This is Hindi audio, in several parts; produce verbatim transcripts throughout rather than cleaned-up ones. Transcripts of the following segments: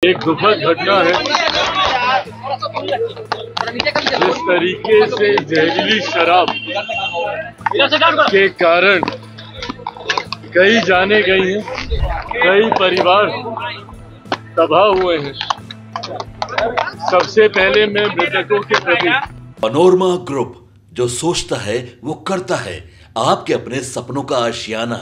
एक दुखद घटना है। जिस तरीके से जहरीली शराब के कारण कई जाने गई हैं, कई परिवार तबाह हुए हैं। सबसे पहले मैं मृतकों के प्रति पनोरमा ग्रुप, जो सोचता है वो करता है, आपके अपने सपनों का आशियाना।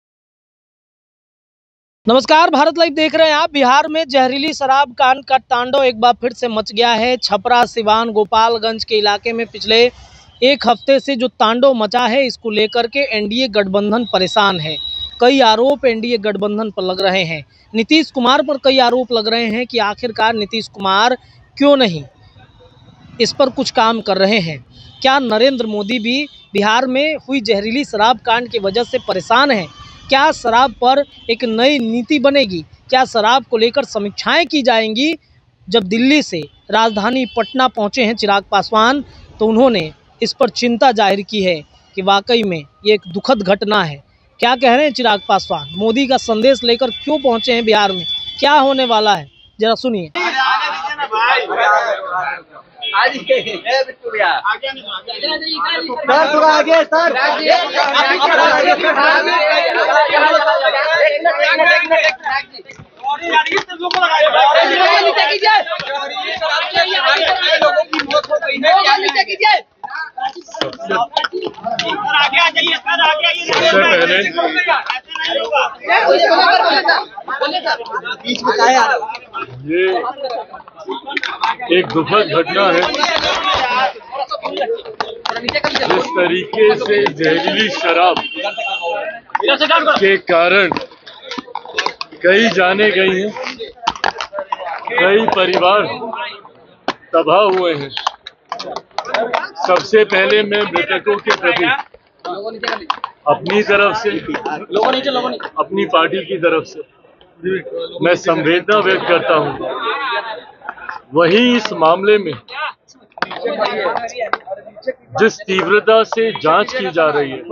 नमस्कार, भारत लाइव देख रहे हैं आप। बिहार में जहरीली शराब कांड का तांडव एक बार फिर से मच गया है। छपरा, सिवान, गोपालगंज के इलाके में पिछले एक हफ्ते से जो तांडव मचा है, इसको लेकर के एनडीए गठबंधन परेशान है। कई आरोप एनडीए गठबंधन पर लग रहे हैं। नीतीश कुमार पर कई आरोप लग रहे हैं कि आखिरकार नीतीश कुमार क्यों नहीं इस पर कुछ काम कर रहे हैं। क्या नरेंद्र मोदी भी बिहार में हुई जहरीली शराब कांड की वजह से परेशान हैं? क्या शराब पर एक नई नीति बनेगी? क्या शराब को लेकर समीक्षाएं की जाएंगी? जब दिल्ली से राजधानी पटना पहुंचे हैं चिराग पासवान, तो उन्होंने इस पर चिंता जाहिर की है कि वाकई में ये एक दुखद घटना है। क्या कह रहे हैं चिराग पासवान? मोदी का संदेश लेकर क्यों पहुंचे हैं बिहार में? क्या होने वाला है, जरा सुनिए। ये एक दुखद घटना है। जिस तरीके से जहरीली शराब के कारण कई जाने गई हैं, कई परिवार तबाह हुए हैं। सबसे पहले मैं मृतकों के प्रति अपनी तरफ से, अपनी पार्टी की तरफ से मैं संवेदना व्यक्त करता हूं। वहीं इस मामले में जिस तीव्रता से जांच की जा रही है,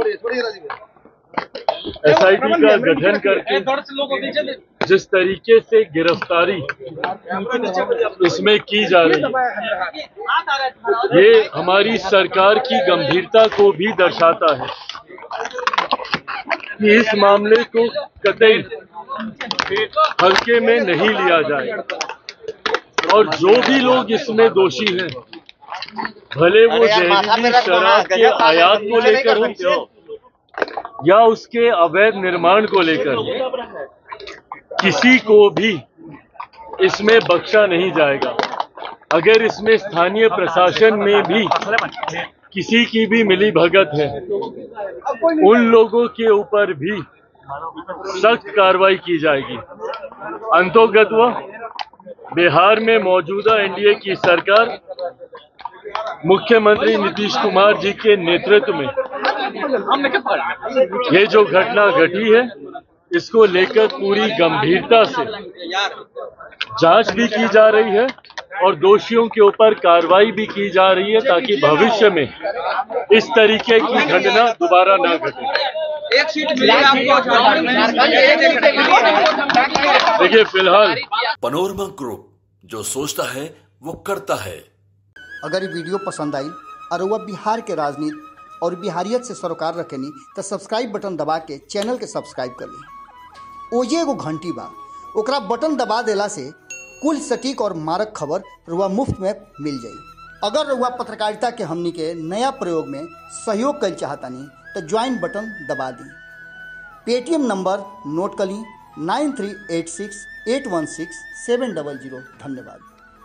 एसआईटी का गठन करके जिस तरीके से गिरफ्तारी इसमें की जा रही है, ये हमारी सरकार की गंभीरता को भी दर्शाता है कि इस मामले को कतई हल्के में नहीं लिया जाए और जो भी लोग इसमें दोषी हैं, भले वो जहरीली शराब के आयात को लेकर हो या उसके अवैध निर्माण को लेकर, किसी को भी इसमें बख्शा नहीं जाएगा। अगर इसमें स्थानीय प्रशासन में भी किसी की भी मिली भगत है, उन लोगों के ऊपर भी सख्त कार्रवाई की जाएगी। अंतोगत्वा बिहार में मौजूदा एनडीए की सरकार मुख्यमंत्री नीतीश कुमार जी के नेतृत्व में ये जो घटना घटी है, इसको लेकर पूरी गंभीरता से जांच भी की जा रही है और दोषियों के ऊपर कार्रवाई भी की जा रही है, ताकि भविष्य में इस तरीके की घटना दोबारा न घटे। एक सीट मिलेगी आपको। देखिए, फिलहाल पनोरमा ग्रुप, जो सोचता है वो करता है। अगर ये वीडियो पसंद आई और वह बिहार के राजनीति और बिहारियत से सरोकार रखेनी, तो सब्सक्राइब बटन दबा के चैनल के सब्सक्राइब कर ली। ओजे एगो घंटी बा, ओकरा बटन दबा देला से कुल सटीक और मारक खबर रुआ मुफ्त में मिल जाई। अगर रुआ पत्रकारिता के हमनी के नया प्रयोग में सहयोग कर चाहतानी, तो ज्वाइन बटन दबा दी। पेटीएम नंबर नोट कर ली, nine three eight six eight one six seven double zero. धन्यवाद।